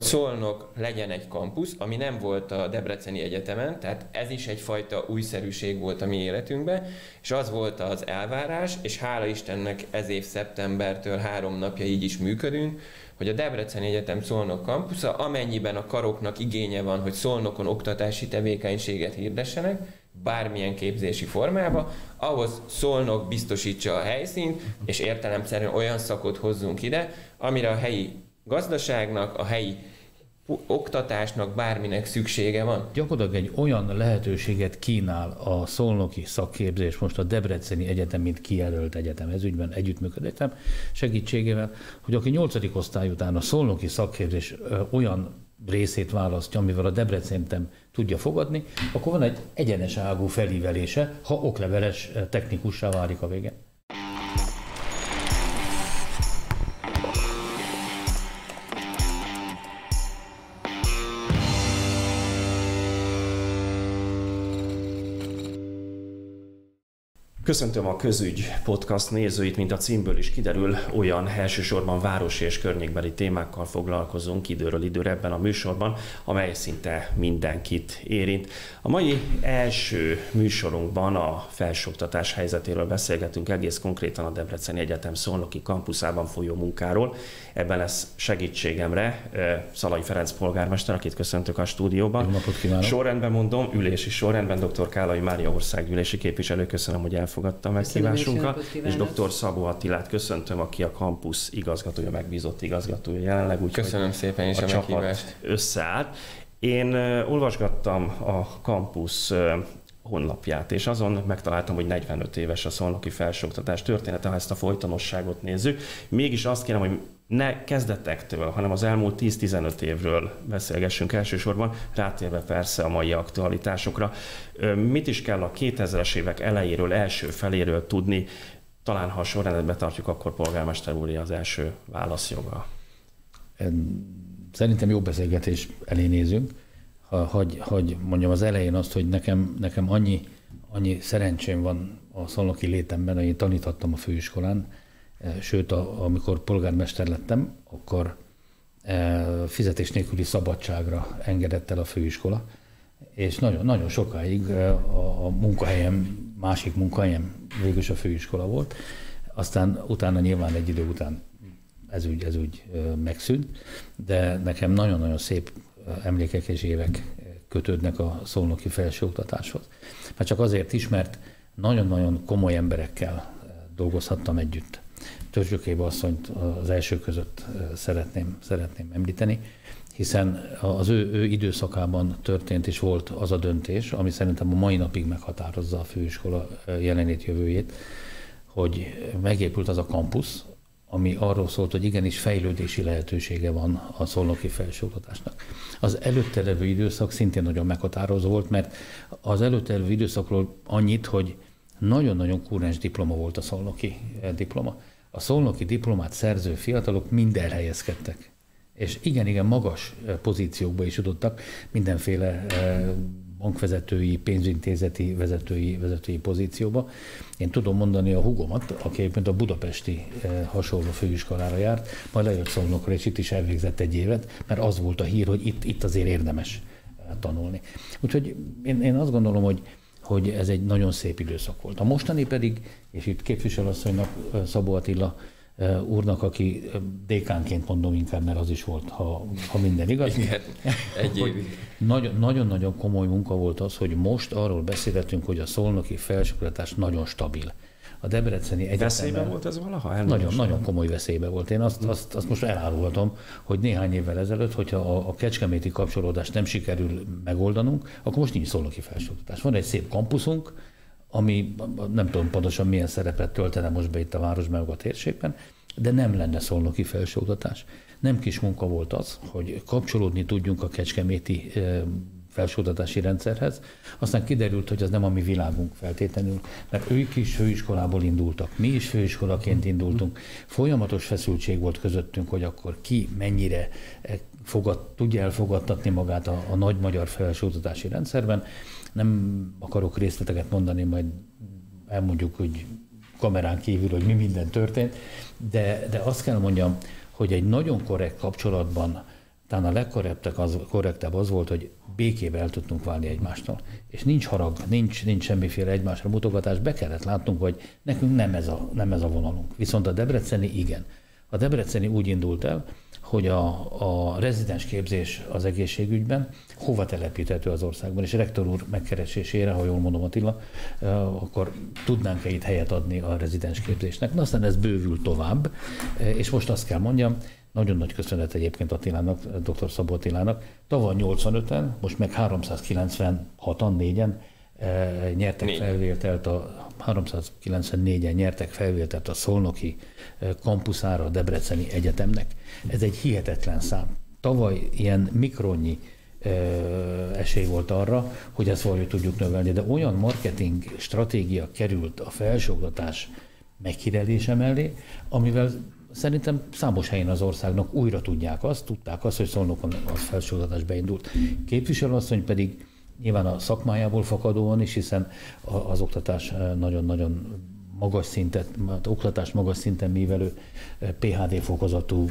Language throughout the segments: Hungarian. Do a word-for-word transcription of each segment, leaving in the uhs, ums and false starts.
Szolnok legyen egy kampusz, ami nem volt a Debreceni Egyetemen, tehát ez is egyfajta újszerűség volt a mi életünkben, és az volt az elvárás, és hála Istennek ez év szeptembertől három napja így is működünk, hogy a Debreceni Egyetem Szolnok kampusza, amennyiben a karoknak igénye van, hogy Szolnokon oktatási tevékenységet hirdessenek, bármilyen képzési formába, ahhoz Szolnok biztosítsa a helyszínt, és értelemszerűen olyan szakot hozzunk ide, amire a helyi gazdaságnak, a helyi oktatásnak, bárminek szüksége van. Gyakorlatilag egy olyan lehetőséget kínál a szolnoki szakképzés most a Debreceni Egyetem, mint kijelölt egyetem, ez ügyben együttműködő egyetem segítségével, hogy aki nyolcadik osztály után a szolnoki szakképzés olyan részét választja, amivel a Debreceni Egyetem tudja fogadni, akkor van egy egyenes ágú felívelése, ha okleveles technikussá válik a végén. Köszöntöm a Közügy podcast nézőit, mint a címből is kiderül, olyan elsősorban városi és környékbeli témákkal foglalkozunk időről időre ebben a műsorban, amely szinte mindenkit érint. A mai első műsorunkban a felsőoktatás helyzetéről beszélgetünk, egész konkrétan a Debreceni Egyetem Szolnoki kampuszában folyó munkáról. Ebben lesz segítségemre Szalai Ferenc polgármester, akit köszöntök a stúdióban. Jó napot kívánok! Sorrendben mondom, ülési sorrendben dr. Kállai Mária országgyűlési képviselő, köszönöm, hogy elfogadta meghívásunkat, és dr. Szabó Attilát köszöntöm, aki a kampusz igazgatója, megbízott igazgatója jelenleg. Úgy, köszönöm szépen is a, a meghívást. Összeállt. Én olvasgattam a kampusz honlapját, és azon megtaláltam, hogy negyvenöt éves a szolnoki felsőoktatás története, ha ezt a folytonosságot nézzük. Mégis azt kérem, hogy ne kezdetektől, hanem az elmúlt tíz-tizenöt évről beszélgessünk elsősorban, rátérve persze a mai aktualitásokra. Mit is kell a kétezres évek elejéről, első feléről tudni? Talán ha a sorrendet betartjuk, akkor polgármester úr az első válaszjoga. Szerintem jó beszélgetés elé nézünk. Ha, hagy, hagy mondjam az elején azt, hogy nekem, nekem annyi, annyi szerencsém van a szolnoki létemben, hogy én taníthattam a főiskolán, sőt, a, amikor polgármester lettem, akkor e, fizetés nélküli szabadságra engedett el a főiskola, és nagyon, nagyon sokáig a, a munkahelyem, másik munkahelyem végülis a főiskola volt, aztán utána nyilván egy idő után ez úgy, ez úgy megszűnt, de nekem nagyon-nagyon szép emlékek és évek kötődnek a szolnoki felsőoktatáshoz. Már csak azért is, mert nagyon-nagyon komoly emberekkel dolgozhattam együtt. Törzsökébe asszonyt az első között szeretném, szeretném említeni, hiszen az ő, ő időszakában történt és volt az a döntés, ami szerintem a mai napig meghatározza a főiskola jelenét, jövőjét, hogy megépült az a kampusz, ami arról szólt, hogy igenis fejlődési lehetősége van a szolnoki felsőoktatásnak. Az előtte levő időszak szintén nagyon meghatározó volt, mert az előtte levő időszakról annyit, hogy nagyon-nagyon kúrens diploma volt a szolnoki diploma. A szolnoki diplomát szerző fiatalok mind elhelyezkedtek, és igen-igen magas pozíciókba is jutottak, mindenféle bankvezetői, pénzintézeti vezetői, vezetői pozícióba. Én tudom mondani a húgomat, aki egyébként a budapesti hasonló főiskolára járt, majd lejött Szolnokra, és itt is elvégzett egy évet, mert az volt a hír, hogy itt, itt azért érdemes tanulni. Úgyhogy én, én azt gondolom, hogy hogy ez egy nagyon szép időszak volt. A mostani pedig, és itt képviselőasszonynak, Szabó Attila úrnak, aki dékánként mondom inkább, mert az is volt, ha, ha minden igaz. Igen, egy évig. Nagyon-nagyon komoly munka volt az, hogy most arról beszélhetünk, hogy a szolnoki felsőoktatás nagyon stabil. A Debreceni Egyetemben... Veszélyben volt ez valaha? Nagyon, nagyon komoly veszélybe volt. Én azt, azt, azt most elárulhatom, hogy néhány évvel ezelőtt, hogyha a, a kecskeméti kapcsolódást nem sikerül megoldanunk, akkor most nincs szolnoki felsőoktatás. Van egy szép kampuszunk, ami nem tudom pontosan milyen szerepet töltene most be itt a városban, meg a térségben, de nem lenne szolnoki felsőoktatás. Nem kis munka volt az, hogy kapcsolódni tudjunk a kecskeméti felsőoktatási rendszerhez. Aztán kiderült, hogy az nem a mi világunk feltétlenül, mert ők is főiskolából indultak, mi is főiskolaként indultunk. Folyamatos feszültség volt közöttünk, hogy akkor ki mennyire fogad, tudja elfogadtatni magát a, a nagy magyar felsőoktatási rendszerben. Nem akarok részleteket mondani, majd elmondjuk, hogy kamerán kívül, hogy mi minden történt, de, de azt kell mondjam, hogy egy nagyon korrekt kapcsolatban talán a legkorrektebb az, korrektebb az volt, hogy békével el tudtunk válni egymástól. És nincs harag, nincs, nincs semmiféle egymásra mutogatás, be kellett látnunk, hogy nekünk nem ez, a, nem ez a vonalunk. Viszont a debreceni igen. A debreceni úgy indult el, hogy a, a rezidens képzés az egészségügyben hova telepíthető az országban, és rektor úr megkeresésére, ha jól mondom Attila, akkor tudnánk-e itt helyet adni a rezidens képzésnek. Na aztán ez bővül tovább, és most azt kell mondjam, nagyon nagy köszönet egyébként Attilának, dr. Szabó Attilának. Tavaly nyolcvanöten, most meg háromszázkilencvenhatan, négyen nyertek Négy. felvételt, a háromszázkilencvennégyen nyertek felvételt a szolnoki kampuszára a Debreceni Egyetemnek. Ez egy hihetetlen szám. Tavaly ilyen mikronnyi esély volt arra, hogy ezt valahogy tudjuk növelni, de olyan marketing stratégia került a felsőoktatás meghírelése mellé, amivel szerintem számos helyen az országnak újra tudják azt, tudták azt, hogy Szolnokon a felsőoktatás beindult. Képviselőasszony pedig nyilván a szakmájából fakadóan is, hiszen az oktatás nagyon-nagyon magas szintet, az oktatás magas szinten művelő pé há dé fokozatú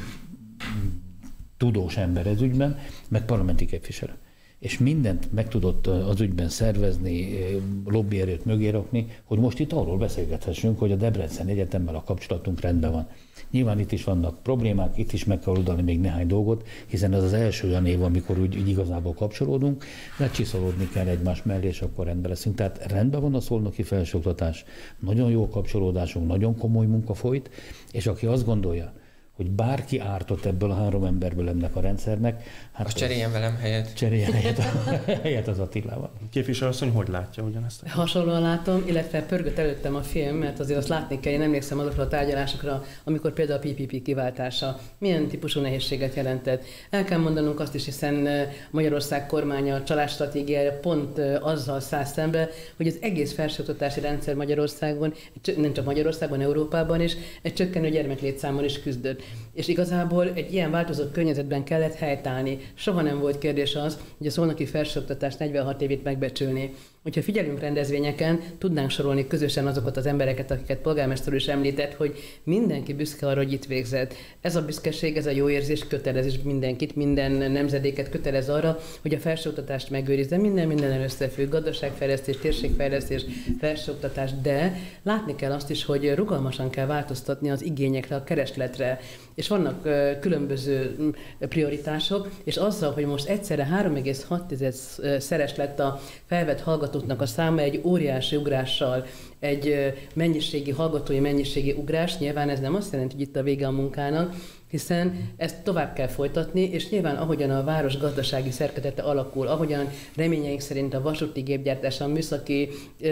tudós ember ez ügyben, meg parlamenti képviselő. És mindent meg tudott az ügyben szervezni, lobbyerőt mögé rakni, hogy most itt arról beszélgethessünk, hogy a Debrecen Egyetemmel a kapcsolatunk rendben van. Nyilván itt is vannak problémák, itt is meg kell oldani még néhány dolgot, hiszen ez az első olyan év, amikor úgy, úgy igazából kapcsolódunk, de csiszolódni kell egymás mellé, és akkor rendben leszünk. Tehát rendben van a szolnoki felsőoktatás, nagyon jó kapcsolódásunk, nagyon komoly munka folyt, és aki azt gondolja, hogy bárki ártott ebből a három emberből ennek a rendszernek. Hát most cseréljen velem helyet. Cseréljen helyet, helyet az Attilával. Képviselőasszony, hogy látja ugyanezt? Hasonlóan látom, illetve pörgött előttem a film, mert azért azt látni kell, én emlékszem azokra a tárgyalásokra, amikor például a pé pé pé kiváltása milyen típusú nehézséget jelentett. El kell mondanunk azt is, hiszen Magyarország kormánya családstratégiája pont azzal száll szembe, hogy az egész felsőoktatási rendszer Magyarországon, nem csak Magyarországon, Európában is, egy csökkenő gyermeklétszámmal is küzdött. És igazából egy ilyen változott környezetben kellett helytállni. Soha nem volt kérdés az, hogy a szolnoki felsőoktatás negyvenhat évét megbecsülni. Hogyha figyelünk rendezvényeken, tudnánk sorolni közösen azokat az embereket, akiket polgármester is említett, hogy mindenki büszke arra, hogy itt végzett. Ez a büszkeség, ez a jó érzés kötelez is mindenkit, minden nemzedéket kötelez arra, hogy a felsőoktatást megőrizze. Minden minden összefügg, gazdaságfejlesztés, térségfejlesztés, felsőoktatás, de látni kell azt is, hogy rugalmasan kell változtatni az igényekre, a keresletre. És vannak uh, különböző prioritások, és azzal, hogy most egyszerre három egész hat szeres lett a felvett hallgatóknak a száma egy óriási ugrással, egy uh, mennyiségi, hallgatói mennyiségi ugrás, nyilván ez nem azt jelenti, hogy itt a vége a munkának, hiszen ezt tovább kell folytatni, és nyilván ahogyan a város gazdasági szerkezete alakul, ahogyan reményeink szerint a vasúti gépgyártás, a műszaki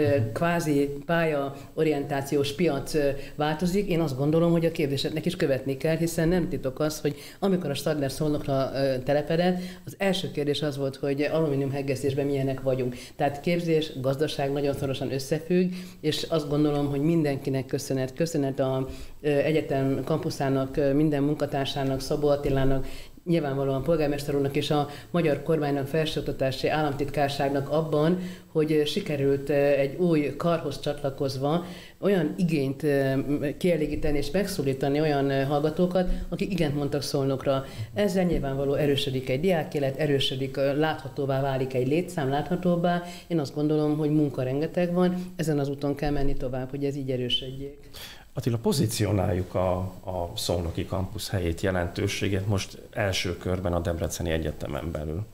kvázi pályaorientációs piac változik, én azt gondolom, hogy a képzéseknek is követni kell, hiszen nem titok az, hogy amikor a Stadler Szolnokra telepedett, az első kérdés az volt, hogy alumíniumhegesztésben milyenek vagyunk. Tehát képzés, gazdaság nagyon szorosan összefügg, és azt gondolom, hogy mindenkinek köszönet, köszönet az egyetem kampuszának, minden munkatársának, Szabó Attilának, nyilvánvalóan polgármester úrnak és a magyar kormánynak, felsőoktatási államtitkárságnak abban, hogy sikerült egy új karhoz csatlakozva olyan igényt kielégíteni és megszólítani olyan hallgatókat, akik igent mondtak Szolnokra. Ezzel nyilvánvaló erősödik egy diákélet, erősödik, láthatóvá válik egy létszám, láthatóbbá. Én azt gondolom, hogy munka rengeteg van, ezen az úton kell menni tovább, hogy ez így erősödjék. Attila, pozícionáljuk a, a szolnoki kampusz helyét, jelentőségét most első körben a Debreceni Egyetemen belül.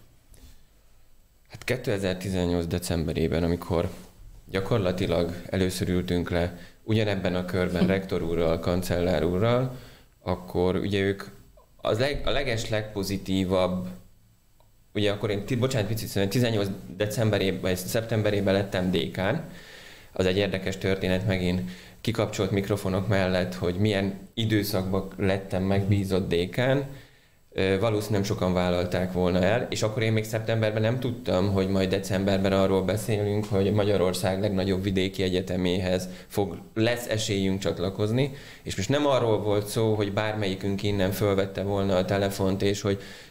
Hát kétezer-tizennyolc decemberében, amikor gyakorlatilag először ültünk le ugyanebben a körben rektor úrral, kancellár úrral, akkor ugye ők az leg, a leges legpozitívabb, ugye akkor én, bocsánat, picit szóval tizennyolc decemberében, vagy szeptemberében lettem dékán. Az egy érdekes történet megint kikapcsolt mikrofonok mellett, hogy milyen időszakban lettem megbízott dékán. Valószínűleg nem sokan vállalták volna el, és akkor én még szeptemberben nem tudtam, hogy majd decemberben arról beszélünk, hogy Magyarország legnagyobb vidéki egyeteméhez fog, lesz esélyünk csatlakozni, és most nem arról volt szó, hogy bármelyikünk innen fölvette volna a telefont, és hogy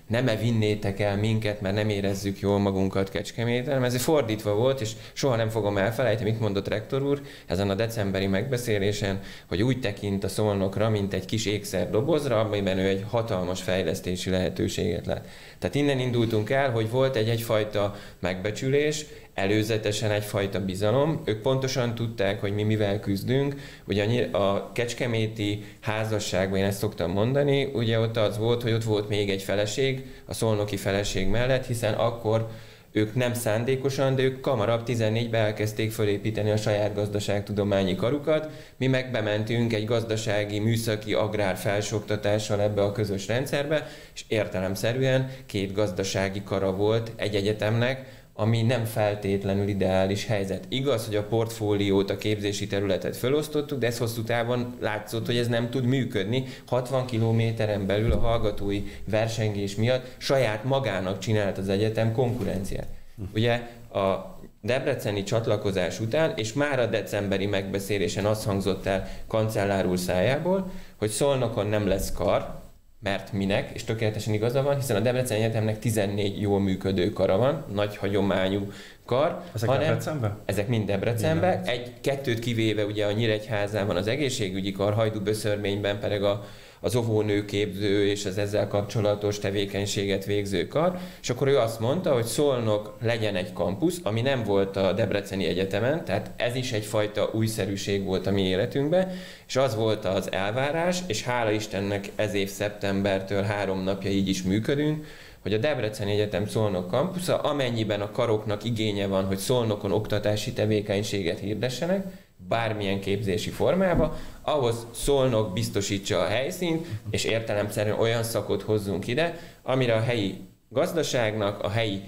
nem-e vinnétek el minket, mert nem érezzük jól magunkat Kecskeméten. Ez fordítva volt, és soha nem fogom elfelejteni, mit mondott rektor úr ezen a decemberi megbeszélésen, hogy úgy tekint a Szolnokra, mint egy kis ékszerdobozra, amiben ő egy hatalmas fejlesztési lehetőséget lát. Tehát innen indultunk el, hogy volt egy egyfajta megbecsülés, előzetesen egyfajta bizalom. Ők pontosan tudták, hogy mi mivel küzdünk. Ugye a kecskeméti házasságban, én ezt szoktam mondani, ugye ott az volt, hogy ott volt még egy feleség, a szolnoki feleség mellett, hiszen akkor ők nem szándékosan, de ők kamarabb tizennégyben elkezdték fölépíteni a saját gazdaságtudományi karukat. Mi meg bementünk egy gazdasági, műszaki, agrár felsőoktatással ebbe a közös rendszerbe, és értelemszerűen két gazdasági kara volt egy egyetemnek, ami nem feltétlenül ideális helyzet. Igaz, hogy a portfóliót, a képzési területet felosztottuk, de ez hosszú távon látszott, hogy ez nem tud működni. hatvan kilométeren belül a hallgatói versengés miatt saját magának csinált az egyetem konkurenciát. Ugye a debreceni csatlakozás után, és már a decemberi megbeszélésen az hangzott el kancellár úr szájából, hogy Szolnokon nem lesz kar, mert minek, és tökéletesen igaza van, hiszen a Debreceni Egyetemnek tizennégy jól működő kara van, nagy hagyományú kar. Ezek hanem, Debrecenben? Ezek mind Debrecenben. Egy, kettőt kivéve ugye a Nyíregyházában az egészségügyi kar, Hajdú-Böszörményben pedig a, az óvónőképző és az ezzel kapcsolatos tevékenységet végző kar. És akkor ő azt mondta, hogy Szolnok legyen egy kampusz, ami nem volt a Debreceni Egyetemen, tehát ez is egyfajta újszerűség volt a mi életünkben, és az volt az elvárás, és hála Istennek ez év szeptembertől három napja így is működünk, hogy a Debreceni Egyetem Szolnok kampusza, amennyiben a karoknak igénye van, hogy Szolnokon oktatási tevékenységet hirdessenek, bármilyen képzési formába, ahhoz Szolnok biztosítsa a helyszínt, és értelemszerűen olyan szakot hozzunk ide, amire a helyi gazdaságnak, a helyi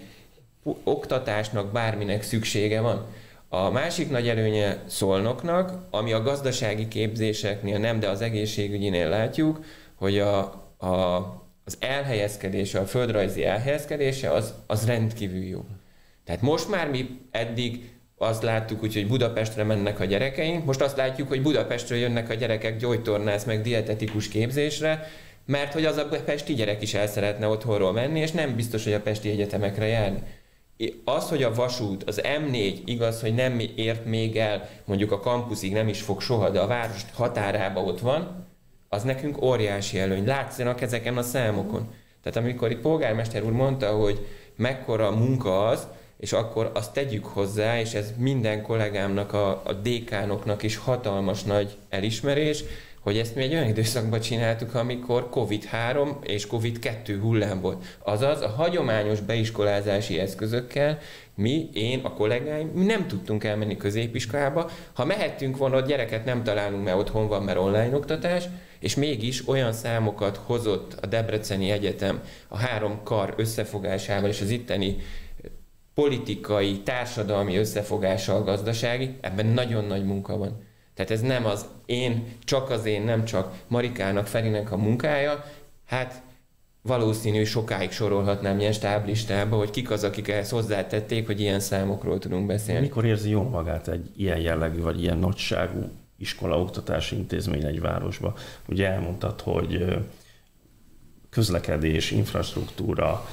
oktatásnak, bárminek szüksége van. A másik nagy előnye Szolnoknak, ami a gazdasági képzéseknél nem, de az egészségügyinél látjuk, hogy a, a, az elhelyezkedése, a földrajzi elhelyezkedése az, az rendkívül jó. Tehát most már mi eddig azt láttuk, úgy, hogy Budapestre mennek a gyerekeink, most azt látjuk, hogy Budapestről jönnek a gyerekek gyógytornász meg dietetikus képzésre, mert hogy az a pesti gyerek is el szeretne otthonról menni, és nem biztos, hogy a pesti egyetemekre járni. Az, hogy a vasút, az em négy, igaz, hogy nem ért még el, mondjuk a kampuszig nem is fog soha, de a város határába ott van, az nekünk óriási előny. Látszanak ezeken a számokon. Tehát amikor itt polgármester úr mondta, hogy mekkora munka az, és akkor azt tegyük hozzá, és ez minden kollégámnak, a, a dékánoknak is hatalmas nagy elismerés, hogy ezt mi egy olyan időszakban csináltuk, amikor kovid három és kovid kettő hullám volt. Azaz a hagyományos beiskolázási eszközökkel mi, én, a kollégáim, mi nem tudtunk elmenni középiskolába. Ha mehettünk volna, ott gyereket nem találunk, mert otthon van, mert online oktatás, és mégis olyan számokat hozott a Debreceni Egyetem a három kar összefogásával és az itteni politikai, társadalmi összefogással, gazdasági, ebben nagyon nagy munka van. Tehát ez nem az én, csak az én, nem csak Marikának, Ferinek a munkája, hát valószínű sokáig sorolhatnám ilyen stáblistába, hogy kik az, akik ehhez hozzátették, hogy ilyen számokról tudunk beszélni. Mikor érzi jól magát egy ilyen jellegű, vagy ilyen nagyságú iskola, oktatási intézmény egy városba? Ugye elmondtad, hogy közlekedés, infrastruktúra,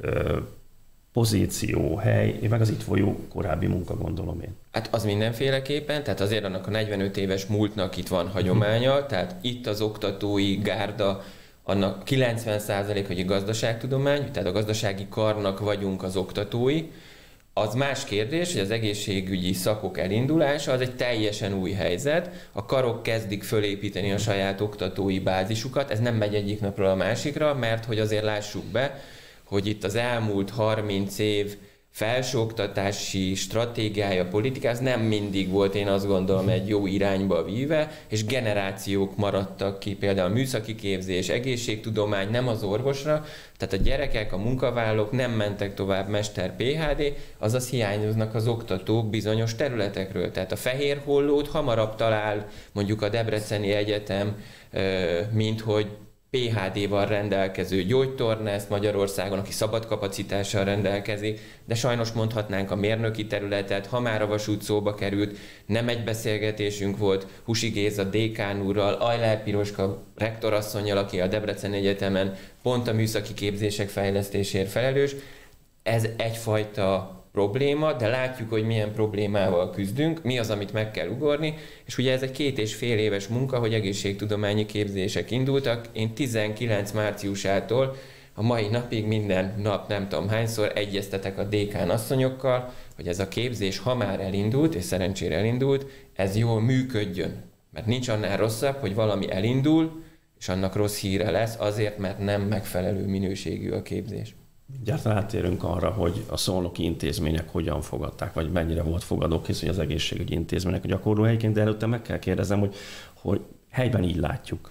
pozíció, hely, meg az itt folyó korábbi munka, gondolom én. Hát az mindenféleképpen, tehát azért annak a negyvenöt éves múltnak itt van hagyománya, tehát itt az oktatói gárda, annak kilencven százalék, hogy a gazdaságtudomány, tehát a gazdasági karnak vagyunk az oktatói. Az más kérdés, hogy az egészségügyi szakok elindulása, az egy teljesen új helyzet. A karok kezdik fölépíteni a saját oktatói bázisukat, ez nem megy egyik napról a másikra, mert hogy azért lássuk be, hogy itt az elmúlt harminc év felsőoktatási stratégiája, politika, ez nem mindig volt, én azt gondolom, egy jó irányba víve, és generációk maradtak ki, például műszaki képzés, egészségtudomány, nem az orvosra, tehát a gyerekek, a munkavállalók nem mentek tovább mester pé há dé, azaz hiányoznak az oktatók bizonyos területekről. Tehát a fehér hollót hamarabb talál mondjuk a Debreceni Egyetem, mint hogy pé há dé-val rendelkező gyógytornász Magyarországon, aki szabad kapacitással rendelkezik, de sajnos mondhatnánk a mérnöki területet, ha már a vasút szóba került, nem egy beszélgetésünk volt Husi Géza dékán úrral, Ajlár Piroska rektorasszonnyal, aki a Debreceni Egyetemen pont a műszaki képzések fejlesztésért felelős. Ez egyfajta probléma, de látjuk, hogy milyen problémával küzdünk, mi az, amit meg kell ugorni, és ugye ez egy két és fél éves munka, hogy egészségtudományi képzések indultak. Én tizenkilenc márciusától a mai napig minden nap nem tudom hányszor egyeztetek a dékán asszonyokkal, hogy ez a képzés, ha már elindult, és szerencsére elindult, ez jól működjön. Mert nincs annál rosszabb, hogy valami elindul, és annak rossz híre lesz, azért, mert nem megfelelő minőségű a képzés. Gyártan áttérünk arra, hogy a szolnoki intézmények hogyan fogadták, vagy mennyire volt fogadókész, hogy az egészségügyi intézmények a gyakorlóhelyként, de előtte meg kell kérdezem, hogy, hogy helyben így látjuk.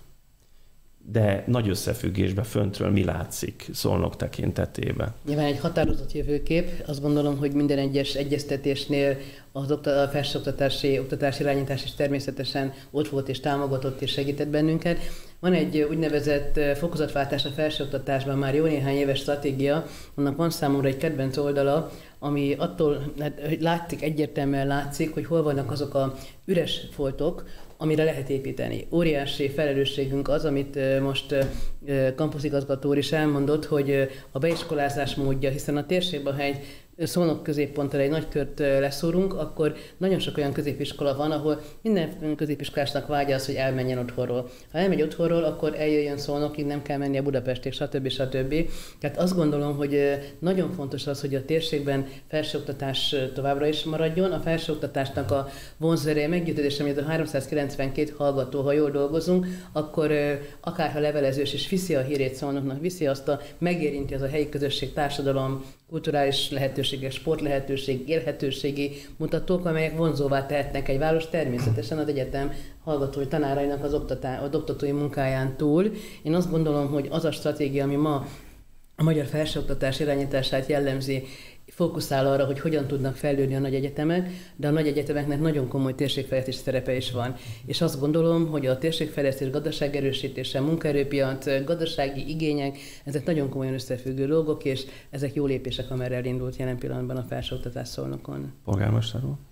De nagy összefüggésben föntről mi látszik Szolnok tekintetében? Nyilván egy határozott jövőkép. Azt gondolom, hogy minden egyes egyeztetésnél az oktat- a felsőoktatási oktatási irányítás is természetesen ott volt és támogatott és segített bennünket. Van egy úgynevezett fokozatváltás a felsőoktatásban, már jó néhány éves stratégia, annak van számomra egy kedvenc oldala, ami attól, hogy látszik, egyértelműen látszik, hogy hol vannak azok a üres foltok, amire lehet építeni. Óriási felelősségünk az, amit most kampuszigazgató úr is elmondott, hogy a beiskolázás módja, hiszen a térségben, ha egy Szolnok középponttal egy nagy kört leszúrunk, akkor nagyon sok olyan középiskola van, ahol minden középiskolásnak vágya az, hogy elmenjen otthonról. Ha elmegy otthonról, akkor eljöjjön Szolnokig, nem kell mennie Budapestig, stb. stb. Tehát azt gondolom, hogy nagyon fontos az, hogy a térségben felsőoktatás továbbra is maradjon. A felsőoktatásnak a vonzereje meggyőződésem, hogy ez a háromszázkilencvenkét hallgató, ha jól dolgozunk, akkor akárha levelezős és viszi a hírét Szolnoknak, viszi azt a, megérinti az a helyi közösség, társadalom, kulturális lehetőségek, sport lehetőség, élhetőségi mutatók, amelyek vonzóvá tehetnek egy város természetesen az egyetem hallgatói tanárainak az, oktatá, az oktatói munkáján túl. Én azt gondolom, hogy az a stratégia, ami ma a magyar felsőoktatás irányítását jellemzi, fókuszál arra, hogy hogyan tudnak fejlődni a nagy egyetemek, de a nagy egyetemeknek nagyon komoly térségfejlesztési szerepe is van. És azt gondolom, hogy a térségfejlesztés, gazdaságerősítése, munkaerőpiac, gazdasági igények, ezek nagyon komolyan összefüggő dolgok, és ezek jó lépések, amerre elindult jelen pillanatban a felsőoktatás Szolnokon. Polgármester úr?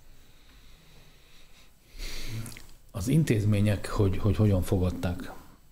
Az intézmények, hogy, hogy hogyan fogadták.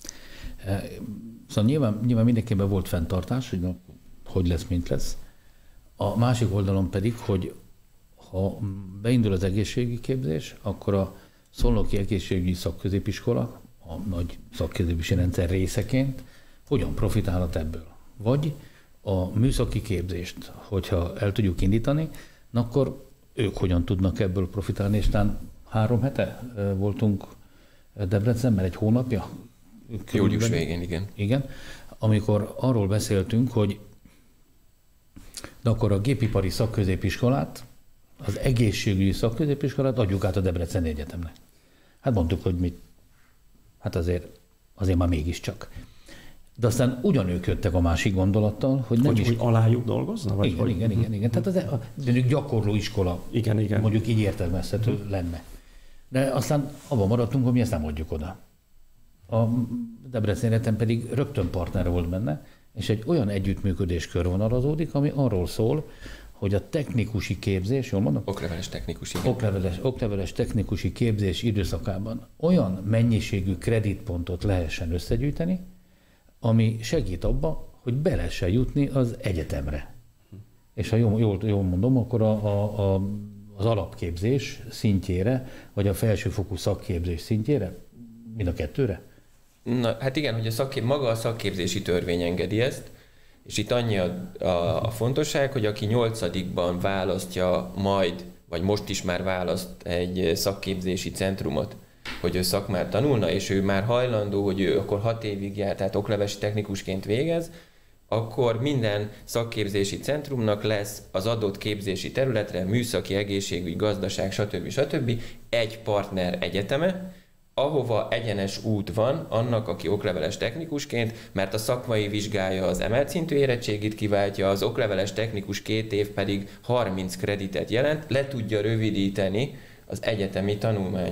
Szóval nyilván, nyilván mindenkiben volt fenntartás, hogy na, hogy lesz, mint lesz. A másik oldalon pedig, hogy ha beindul az egészségügyi képzés, akkor a Szolnoki Egészségügyi Szakközépiskola a nagy szakközépiskolási rendszer részeként hogyan profitálhat ebből. Vagy a műszaki képzést, hogyha el tudjuk indítani, akkor ők hogyan tudnak ebből profitálni, és talán három hete voltunk Debrecenben, egy hónapja. Július végén, igen. Igen, amikor arról beszéltünk, hogy de akkor a gépipari szakközépiskolát, az egészségügyi szakközépiskolát adjuk át a Debreceni Egyetemnek. Hát mondtuk, hogy mit, hát azért, azért már mégiscsak. De aztán ugyanők jöttek a másik gondolattal, hogy nem hogy, is... Hogy alájuk dolgozna? Vagy igen, hogy? igen, igen, igen. Tehát az a, mondjuk gyakorló iskola, igen, igen. mondjuk így értelmezhető uh-huh. lenne. De aztán abban maradtunk, hogy mi ezt nem adjuk oda. A Debreceni Egyetem pedig rögtön partner volt benne, és egy olyan együttműködés körvonalazódik, ami arról szól, hogy a technikusi képzés, jól mondom? Okleveles technikusi. Okleveles, okleveles technikusi képzés időszakában olyan mennyiségű kreditpontot lehessen összegyűjteni, ami segít abba, hogy be lehessen jutni az egyetemre. És ha jól, jól, jól mondom, akkor a, a, a, az alapképzés szintjére, vagy a felsőfokú szakképzés szintjére, mind a kettőre? Na, hát igen, hogy a szakkép, maga a szakképzési törvény engedi ezt, és itt annyi a, a, a fontosság, hogy aki nyolcadikban választja majd, vagy most is már választ egy szakképzési centrumot, hogy ő szakmát tanulna, és ő már hajlandó, hogy ő akkor hat évig jár, tehát oklevesi technikusként végez, akkor minden szakképzési centrumnak lesz az adott képzési területre műszaki, egészségügy, gazdaság, stb. stb. Egy partner egyeteme, ahova egyenes út van annak, aki okleveles technikusként, mert a szakmai vizsgája az emelt szintű érettségit kiváltja, az okleveles technikus két év pedig harminc kreditet jelent, le tudja rövidíteni az egyetemi tanulmányait.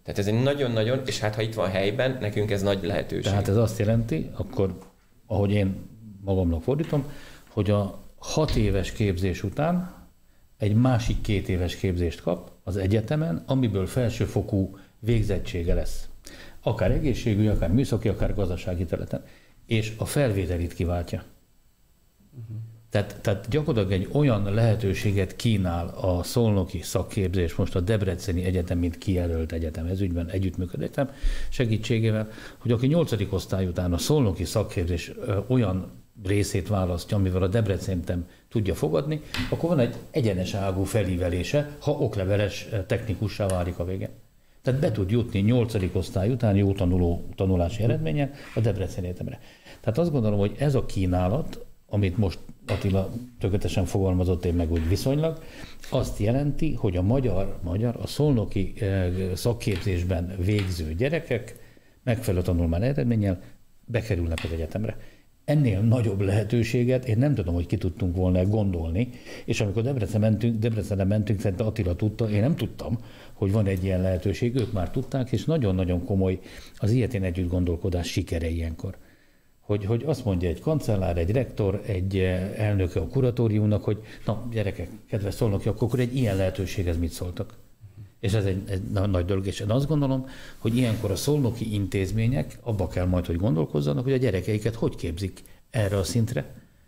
Tehát ez egy nagyon-nagyon, és hát ha itt van helyben, nekünk ez nagy lehetőség. Tehát ez azt jelenti, akkor, ahogy én magamnak fordítom, hogy a hat éves képzés után egy másik két éves képzést kap az egyetemen, amiből felsőfokú végzettsége lesz. Akár egészségügyi, akár műszaki, akár gazdasági területen. És a felvételit kiváltja. Uh-huh. Tehát, tehát gyakorlatilag egy olyan lehetőséget kínál a szolnoki szakképzés, most a Debreceni Egyetem, mint kijelölt egyetem, ez ügyben együttműködő egyetem segítségével, hogy aki nyolcadik osztály után a szolnoki szakképzés olyan részét választja, amivel a Debreceni Egyetem tudja fogadni, akkor van egy egyenes ágú felívelése, ha okleveles technikussá válik a végén. Tehát be tud jutni nyolcadik osztály után jó tanuló tanulási eredményen a Debreceni Egyetemre. Tehát azt gondolom, hogy ez a kínálat, amit most Attila tökéletesen fogalmazott, én meg úgy viszonylag, azt jelenti, hogy a magyar, magyar a szolnoki szakképzésben végző gyerekek megfelelő tanulmány eredménnyel bekerülnek az egyetemre. Ennél nagyobb lehetőséget én nem tudom, hogy ki tudtunk volna gondolni, és amikor Debrecen mentünk, Debrecenre mentünk, szerintem Attila tudta, én nem tudtam, hogy van egy ilyen lehetőség, ők már tudták, és nagyon-nagyon komoly az ilyetén együtt gondolkodás sikere ilyenkor. Hogy, hogy azt mondja egy kancellár, egy rektor, egy elnöke a kuratóriumnak, hogy na gyerekek, kedves szolnoki, akkor egy ilyen lehetőséghez mit szóltak? És ez egy, egy nagy dolog, és én azt gondolom, hogy ilyenkor a szolnoki intézmények abba kell majd, hogy gondolkozzanak, hogy a gyerekeiket hogy képzik erre a szintre.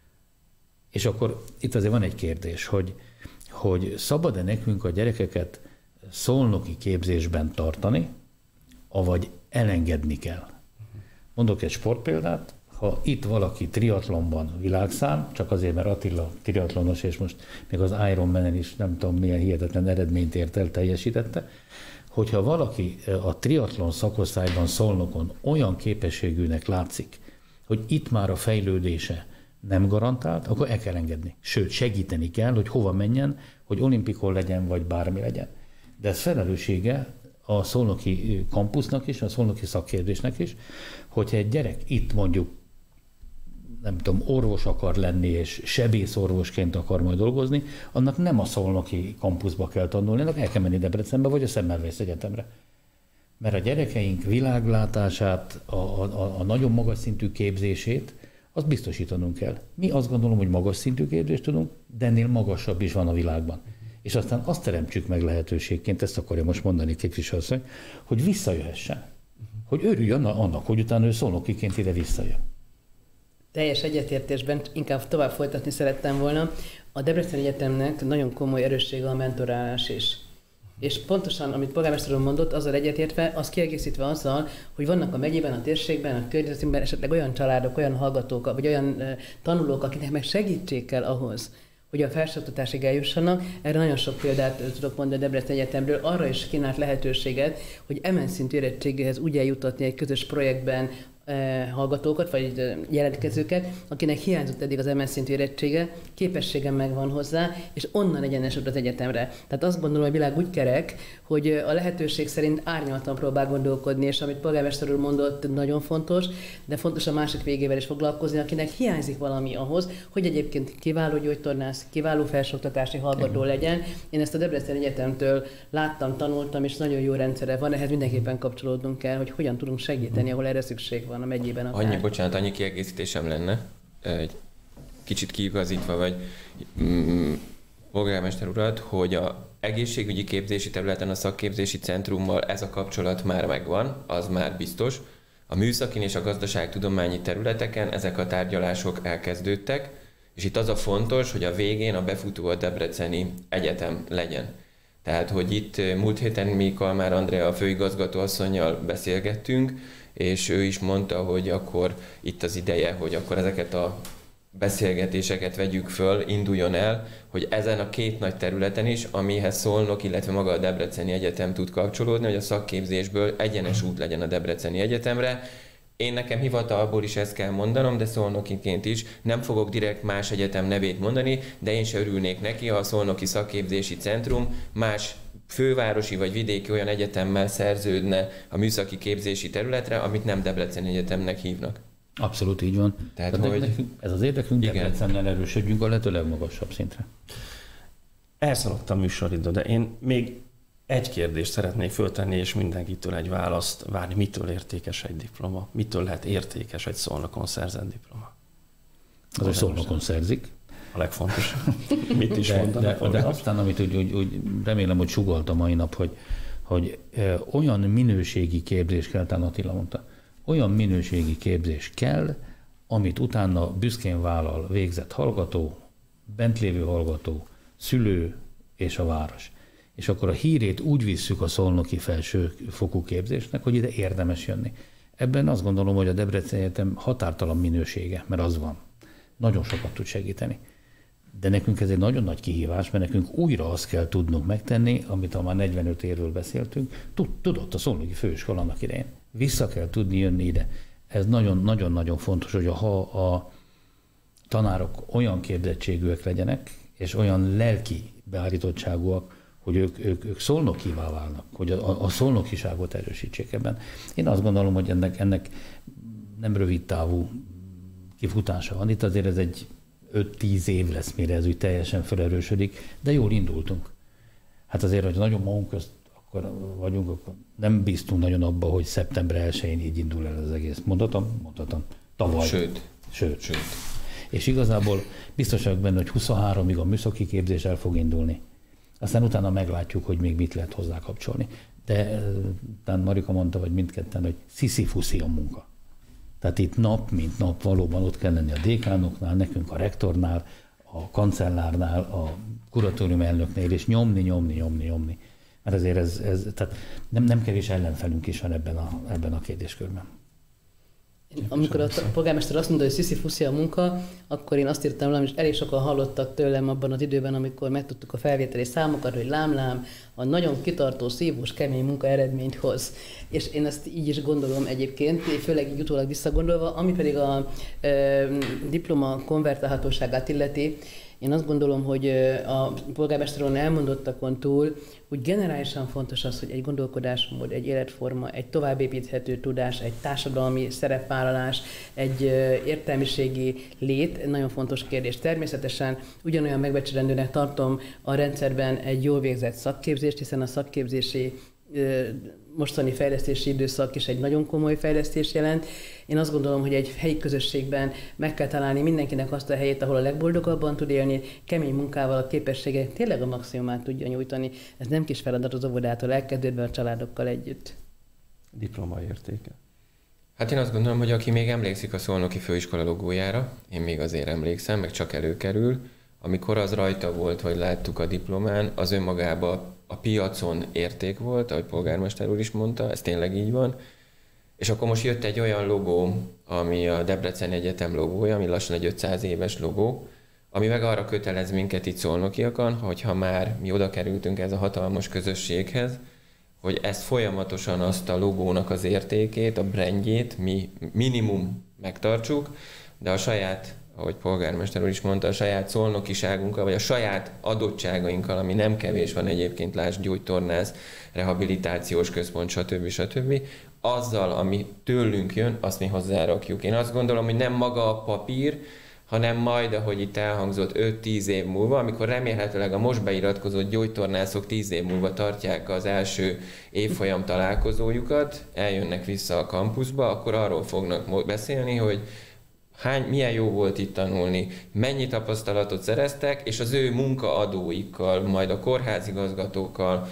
És akkor itt azért van egy kérdés, hogy, hogy szabad-e nekünk a gyerekeket szolnoki képzésben tartani, avagy elengedni kell. Mondok egy sportpéldát, ha itt valaki triatlonban világszám, csak azért, mert Attila triatlonos, és most még az Ironmanen is nem tudom milyen hihetetlen eredményt ért el, teljesítette, hogyha valaki a triatlon szakosztályban Szolnokon olyan képességűnek látszik, hogy itt már a fejlődése nem garantált, akkor el kell engedni. Sőt, segíteni kell, hogy hova menjen, hogy olimpikon legyen, vagy bármi legyen. De ez felelőssége a szolnoki kampusznak is, a szolnoki szakképzésnek is, hogyha egy gyerek itt mondjuk, nem tudom, orvos akar lenni, és sebészorvosként akar majd dolgozni, annak nem a szolnoki kampuszba kell tanulni, annak el kell menni Debrecenbe, vagy a Semmelweis Egyetemre. Mert a gyerekeink világlátását, a, a, a nagyon magas szintű képzését, azt biztosítanunk kell. Mi azt gondolom, hogy magas szintű képzést tudunk, de ennél magasabb is van a világban. És aztán azt teremtsük meg lehetőségként, ezt akarja most mondani képviselőasszony, hogy visszajöhessen. Hogy örüljön annak, hogy utána ő szolnokiként ide visszajön. Teljes egyetértésben inkább tovább folytatni szerettem volna. A Debreceni Egyetemnek nagyon komoly erőssége a mentorálás is. És pontosan, amit polgármester úr mondott, azzal egyetértve, az kiegészítve azzal, hogy vannak a megyében, a térségben, a környezetünkben esetleg olyan családok, olyan hallgatók, vagy olyan tanulók, akiknek meg segítség kell ahhoz, hogy a felsőoktatásig eljussanak. Erre nagyon sok példát tudok mondani a Debreceni Egyetemről, arra is kínált lehetőséget, hogy emen szintű érettségéhez úgy eljutatni egy közös projektben hallgatókat, vagy jelentkezőket, akinek hiányzott eddig az emen szintű érettsége, képességem megvan hozzá, és onnan egyenesült az egyetemre. Tehát azt gondolom, hogy a világ úgy kerek, hogy a lehetőség szerint árnyaltan próbál gondolkodni, és amit polgármester úr mondott, nagyon fontos, de fontos a másik végével is foglalkozni, akinek hiányzik valami ahhoz, hogy egyébként kiváló gyógytornász, kiváló felsőoktatási hallgató legyen. Én ezt a Debreceni Egyetemtől láttam, tanultam, és nagyon jó rendszere van, ehhez mindenképpen kapcsolódnunk kell, hogy hogyan tudunk segíteni, ahol erre szükség van a megyében. Akár. Annyi, bocsánat, annyi kiegészítésem lenne, egy kicsit kiigazítva, vagy mm, polgármester urat, hogy a egészségügyi képzési területen a szakképzési centrummal ez a kapcsolat már megvan, az már biztos. A műszakin és a gazdaságtudományi területeken ezek a tárgyalások elkezdődtek, és itt az a fontos, hogy a végén a befutó a Debreceni Egyetem legyen. Tehát, hogy itt múlt héten mi Kalmár Andrea a főigazgató asszonnyal beszélgettünk, és ő is mondta, hogy akkor itt az ideje, hogy akkor ezeket a beszélgetéseket vegyük föl, induljon el, hogy ezen a két nagy területen is, amihez Szolnok, illetve maga a Debreceni Egyetem tud kapcsolódni, hogy a szakképzésből egyenes út legyen a Debreceni Egyetemre. Én nekem hivatalból is ezt kell mondanom, de szolnokiként is nem fogok direkt más egyetem nevét mondani, de én se örülnék neki, ha a Szolnoki Szakképzési Centrum más fővárosi vagy vidéki olyan egyetemmel szerződne a műszaki képzési területre, amit nem Debreceni Egyetemnek hívnak. Abszolút így van. Tehát, Tehát hogy nekünk, ez az érdekünk, Debrecennel erősödjünk a lehető legmagasabb szintre. Elszaladtam műsoridő, de én még Egy kérdést szeretnék föltenni, és mindenkitől egy választ várni. Mitől értékes egy diploma? Mitől lehet értékes egy Szolnokon szerzett diploma? Az, hogy Szolnokon szerzik. A legfontosabb. Mit is de, mondanak? De, de aztán, amit úgy, úgy, úgy remélem, hogy sugalt a mai nap, hogy, hogy e, olyan minőségi képzés kell, talán Attila mondta, olyan minőségi képzés kell, amit utána büszkén vállal végzett hallgató, bent lévő hallgató, szülő és a város. És akkor a hírét úgy visszük a szolnoki felsőfokú képzésnek, hogy ide érdemes jönni. Ebben azt gondolom, hogy a Debreceni Egyetem határtalan minősége, mert az van. Nagyon sokat tud segíteni. De nekünk ez egy nagyon nagy kihívás, mert nekünk újra azt kell tudnunk megtenni, amit ha már negyvenöt évről beszéltünk, tudott a szolnoki főiskola annak idején. Vissza kell tudni jönni ide. Ez nagyon-nagyon fontos, hogy ha a tanárok olyan képzettségűek legyenek, és olyan lelki beállítottságúak, hogy ők, ők, ők szolnokivá válnak, hogy a, a szolnokiságot erősítsék ebben. Én azt gondolom, hogy ennek, ennek nem rövid távú kifutása van. Itt azért ez egy öt-tíz év lesz, mire ez úgy teljesen felerősödik, de jól indultunk. Hát azért, hogy nagyon magunk közt akkor vagyunk, akkor nem bíztunk nagyon abba, hogy szeptember elsején így indul el az egész. Mondhatom? Mondhatom. Tavaly. Sőt. Sőt. Sőt. És igazából biztos vagyok benne, hogy huszonháromig a műszaki képzés el fog indulni. Aztán utána meglátjuk, hogy még mit lehet hozzá kapcsolni. De talán Marika mondta, vagy mindketten, hogy sziszi-fuszi a munka. Tehát itt nap, mint nap valóban ott kell lenni a dékánoknál, nekünk a rektornál, a kancellárnál, a kuratórium elnöknél, és nyomni, nyomni, nyomni, nyomni. Mert azért ez, ez tehát nem, nem kevés ellenfelünk is van ebben a, ebben a kérdéskörben. Amikor a polgármester azt mondta, hogy sziszi-fuszi a munka, akkor én azt írtam le, és elég sokan hallottak tőlem abban az időben, amikor megtudtuk a felvételi számokat, hogy lám-lám, a nagyon kitartó, szívós, kemény munka eredményt hoz. És én ezt így is gondolom egyébként, főleg így utólag visszagondolva, ami pedig a e, diploma konvertálhatóságát illeti. Én azt gondolom, hogy a polgármesteron elmondottakon túl, úgy generálisan fontos az, hogy egy gondolkodásmód, egy életforma, egy továbbépíthető tudás, egy társadalmi szerepvállalás, egy értelmiségi lét, nagyon fontos kérdés. Természetesen ugyanolyan megbecsülendőnek tartom a rendszerben egy jól végzett szakképzést, hiszen a szakképzési mostani fejlesztési időszak is egy nagyon komoly fejlesztés jelent. Én azt gondolom, hogy egy helyi közösségben meg kell találni mindenkinek azt a helyét, ahol a legboldogabban tud élni, kemény munkával a képességek tényleg a maximumát tudja nyújtani. Ez nem kis feladat az óvodától elkezdődve a családokkal együtt. Diploma értéke. Hát én azt gondolom, hogy aki még emlékszik a Szolnoki Főiskola logójára, én még azért emlékszem, meg csak előkerül, amikor az rajta volt, hogy láttuk a diplomán, az önmagában a piacon érték volt, ahogy polgármester úr is mondta, ez tényleg így van. És akkor most jött egy olyan logó, ami a Debreceni Egyetem logója, ami lassan egy ötszáz éves logó, ami meg arra kötelez minket itt szolnokiakon, hogyha már mi oda kerültünk ez a hatalmas közösséghez, hogy ezt folyamatosan azt a logónak az értékét, a brandjét mi minimum megtartsuk, de a saját, ahogy polgármester úr is mondta, a saját szolnokiságunkkal, vagy a saját adottságainkkal, ami nem kevés van egyébként, lásd gyógytornász, rehabilitációs központ, stb. stb. Azzal, ami tőlünk jön, azt mi hozzárakjuk. Én azt gondolom, hogy nem maga a papír, hanem majd, ahogy itt elhangzott, öt-tíz év múlva, amikor remélhetőleg a most beiratkozott gyógytornászok tíz év múlva tartják az első évfolyam találkozójukat, eljönnek vissza a kampuszba, akkor arról fognak beszélni, hogy hány, milyen jó volt itt tanulni, mennyi tapasztalatot szereztek, és az ő munkaadóikkal, majd a kórházigazgatókkal,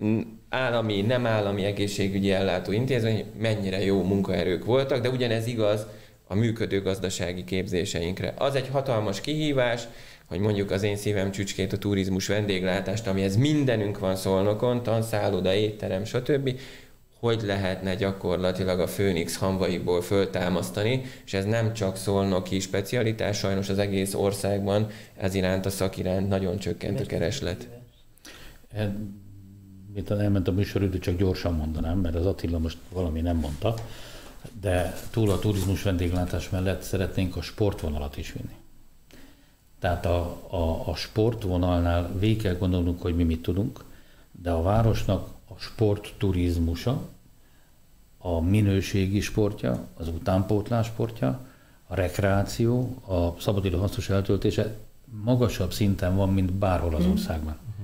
állami, nem állami egészségügyi ellátó intézmény, mennyire jó munkaerők voltak, de ugyanez igaz a működő gazdasági képzéseinkre. Az egy hatalmas kihívás, hogy mondjuk az én szívem csücskét, a turizmus, vendéglátást, amihez mindenünk van Szolnokon, tanszálloda, étterem, stb., hogy lehetne gyakorlatilag a Főnix hamvaiból föltámasztani, és ez nem csak szolnoki specialitás, sajnos az egész országban ez iránt a szak iránt nagyon csökkent a kereslet. Mint elment a műsoridő, csak gyorsan mondanám, mert az Attila most valami nem mondta, de túl a turizmus vendéglátás mellett szeretnénk a sportvonalat is vinni. Tehát a, a, a sportvonalnál végig kell gondolnunk, hogy mi mit tudunk, de a városnak a sportturizmusa, a minőségi sportja, az utánpótlás sportja, a rekreáció, a szabadidő hasznos eltöltése magasabb szinten van, mint bárhol az országban.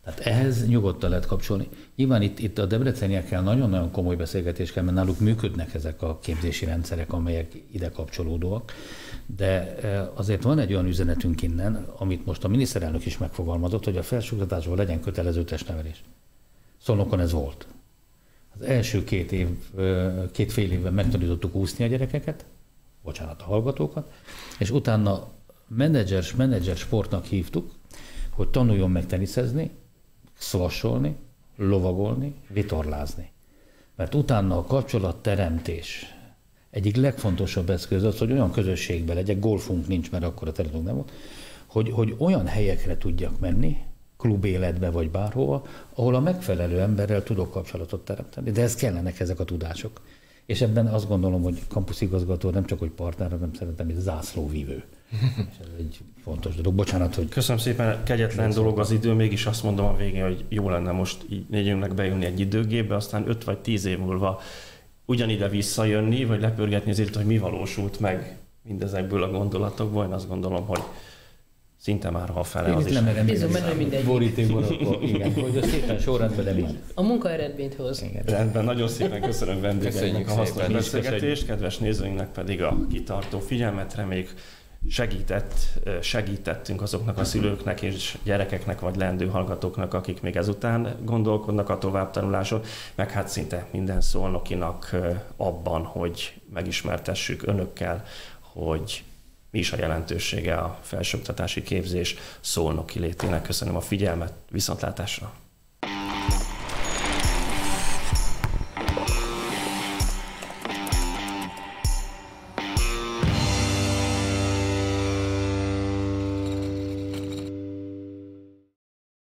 Tehát ehhez nyugodtan lehet kapcsolni. Nyilván itt, itt a debreceniekkel nagyon-nagyon komoly beszélgetés kell, mert náluk működnek ezek a képzési rendszerek, amelyek ide kapcsolódóak, de azért van egy olyan üzenetünk innen, amit most a miniszterelnök is megfogalmazott, hogy a felsőoktatásban legyen kötelező testnevelés. Szolnokon ez volt. Az első két év, két fél évben megtanítottuk úszni a gyerekeket, bocsánat, a hallgatókat, és utána menedzser, menedzser sportnak hívtuk, hogy tanuljon meg teniszezni, szvassolni, lovagolni, vitorlázni. Mert utána a kapcsolatteremtés egyik legfontosabb eszköz az, hogy olyan közösségben legyek, golfunk nincs, mert akkor a területünk nem volt, hogy, hogy olyan helyekre tudjak menni, klubéletbe vagy bárhova, ahol a megfelelő emberrel tudok kapcsolatot teremteni. De ez kellenek ezek a tudások. És ebben azt gondolom, hogy kampuszigazgató nem csak hogy partner, hanem szerintem egy zászlóvívő. És ez egy fontos dolog. Bocsánat, hogy... Köszönöm szépen, kegyetlen dolog az idő, mégis azt mondom a végén, hogy jó lenne most így négyünknek bejönni egy időgépbe, aztán öt vagy tíz év múlva ugyanide visszajönni, vagy lepörgetni azért, hogy mi valósult meg mindezekből a gondolatokból. Én azt gondolom, hogy szinte már ha fele az is. Bízom benne, mindegy. Borítékban akkor, igen, hogy a szépen sorrendben, de mind. A munka eredményt hoz. Igen. Rendben, nagyon szépen köszönöm vendégeinknek a hasznos beszélgetést, kedves nézőinknek pedig a kitartó figyelmet, reméljük segített, segítettünk azoknak a szülőknek és gyerekeknek vagy leendő hallgatóknak, akik még ezután gondolkodnak a továbbtanuláson, meg hát szinte minden szolnokinak abban, hogy megismertessük önökkel, hogy mi is a jelentősége a felsőoktatási képzés szolnoki létének. Köszönöm a figyelmet, viszontlátásra!